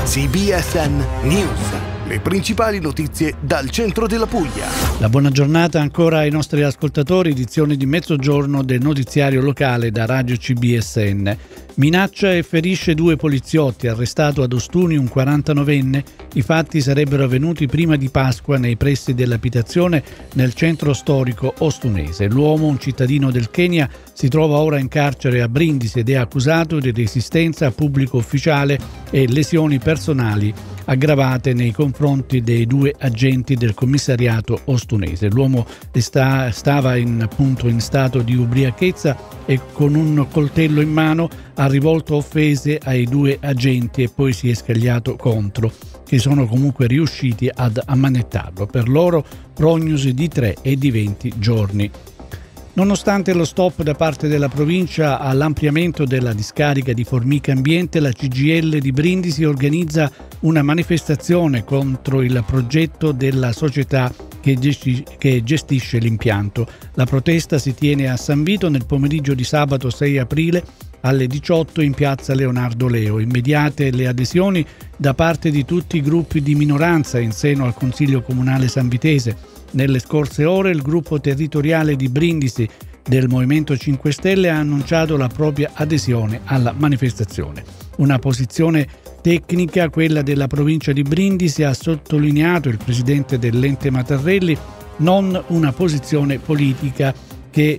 CBSN News. Le principali notizie dal centro della Puglia. La buona giornata ancora ai nostri ascoltatori, edizione di mezzogiorno del notiziario locale da Radio CBSN. Minaccia e ferisce 2 poliziotti, arrestato ad Ostuni un 49enne. I fatti sarebbero avvenuti prima di Pasqua nei pressi dell'abitazione nel centro storico ostunese. L'uomo, un cittadino del Kenya, si trova ora in carcere a Brindisi ed è accusato di resistenza a pubblico ufficiale e lesioni personali aggravate nei confronti dei 2 agenti del commissariato ostunese. L'uomo stava in stato di ubriachezza e con un coltello in mano ha rivolto offese ai 2 agenti e poi si è scagliato contro, che sono comunque riusciti ad ammanettarlo. Per loro prognosi di 3 e di 20 giorni. Nonostante lo stop da parte della provincia all'ampliamento della discarica di Formica Ambiente, la CGIL di Brindisi organizza una manifestazione contro il progetto della società che gestisce l'impianto. La protesta si tiene a San Vito nel pomeriggio di sabato 6 aprile alle 18 in piazza Leonardo Leo. Immediate le adesioni da parte di tutti i gruppi di minoranza in seno al Consiglio Comunale sanvitese. Nelle scorse ore il gruppo territoriale di Brindisi del Movimento 5 Stelle ha annunciato la propria adesione alla manifestazione. Una posizione tecnica, quella della provincia di Brindisi, ha sottolineato il presidente dell'ente Matarrelli, non una posizione politica che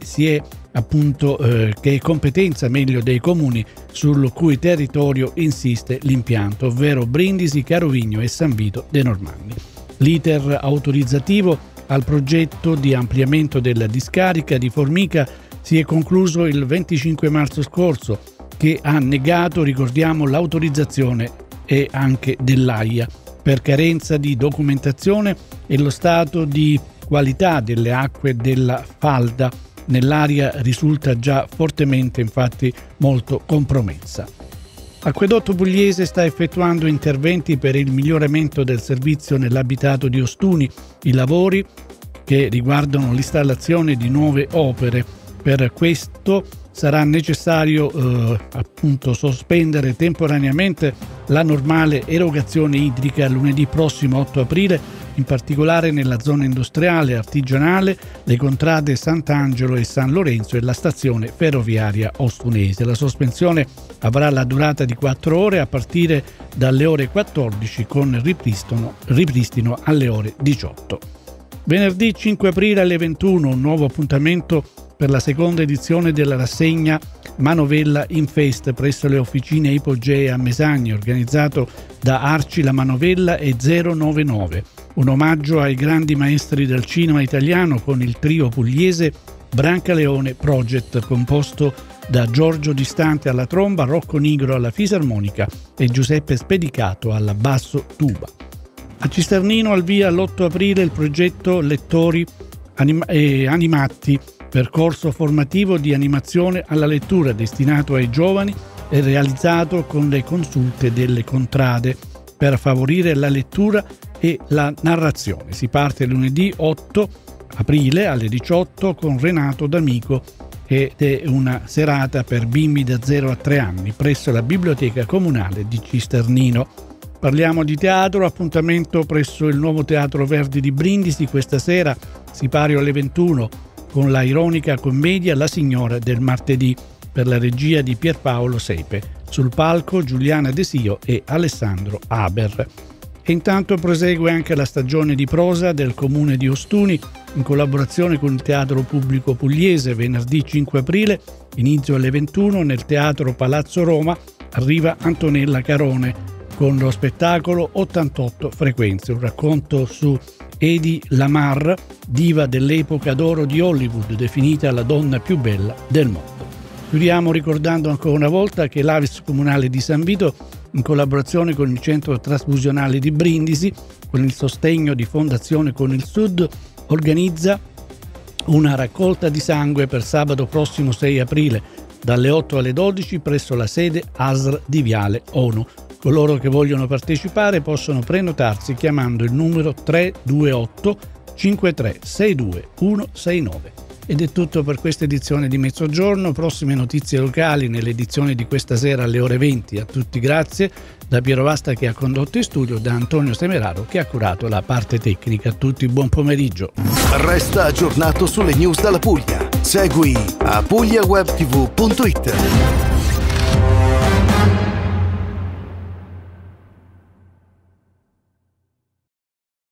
è competenza meglio dei comuni sul cui territorio insiste l'impianto, ovvero Brindisi, Carovigno e San Vito de' Normanni. L'iter autorizzativo al progetto di ampliamento della discarica di Formica si è concluso il 25 marzo scorso, che ha negato, ricordiamo, l'autorizzazione e anche dell'AIA per carenza di documentazione e lo stato di qualità delle acque della falda nell'area risulta già fortemente, infatti, molto compromessa. Acquedotto Pugliese sta effettuando interventi per il miglioramento del servizio nell'abitato di Ostuni. I lavori che riguardano l'installazione di nuove opere. Per questo sarà necessario sospendere temporaneamente la normale erogazione idrica lunedì prossimo 8 aprile, in particolare nella zona industriale, artigianale, le contrade Sant'Angelo e San Lorenzo e la stazione ferroviaria ostunese. La sospensione avrà la durata di 4 ore a partire dalle ore 14 con ripristino alle ore 18. Venerdì 5 aprile alle 21 un nuovo appuntamento per la seconda edizione della rassegna Manovella in Fest presso le officine Ipogee a Mesagni, organizzato da Arci la Manovella e 099. Un omaggio ai grandi maestri del cinema italiano con il trio pugliese Brancaleone Project, composto da Giorgio Distante alla tromba, Rocco Nigro alla fisarmonica e Giuseppe Spedicato alla basso tuba. A Cisternino al via l'8 aprile il progetto Lettori Animati, percorso formativo di animazione alla lettura destinato ai giovani e realizzato con le consulte delle contrade per favorire la lettura e la narrazione. Si parte lunedì 8 aprile alle 18 con Renato D'Amico ed è una serata per bimbi da 0 a 3 anni presso la Biblioteca Comunale di Cisternino. Parliamo di teatro, appuntamento presso il nuovo Teatro Verdi di Brindisi questa sera, sipario alle 21, con la ironica commedia La Signora del Martedì, per la regia di Pierpaolo Sepe. Sul palco Giuliana Desio e Alessandro Haber. E intanto prosegue anche la stagione di prosa del Comune di Ostuni, in collaborazione con il Teatro Pubblico Pugliese. Venerdì 5 aprile, inizio alle 21, nel Teatro Palazzo Roma, arriva Antonella Carone, con lo spettacolo 88 frequenze, un racconto su Hedy Lamarr, diva dell'epoca d'oro di Hollywood, definita la donna più bella del mondo. Chiudiamo ricordando ancora una volta che l'Avis Comunale di San Vito, in collaborazione con il Centro Trasfusionale di Brindisi, con il sostegno di Fondazione Con il Sud, organizza una raccolta di sangue per sabato prossimo 6 aprile, dalle 8 alle 12 presso la sede ASL di Viale ONU. Coloro che vogliono partecipare possono prenotarsi chiamando il numero 328 5362 169. Ed è tutto per questa edizione di Mezzogiorno. Prossime notizie locali nell'edizione di questa sera alle ore 20. A tutti grazie, da Piero Vasta che ha condotto in studio, da Antonio Semeraro che ha curato la parte tecnica. A tutti buon pomeriggio. Resta aggiornato sulle news dalla Puglia. Segui apugliawebtv.it.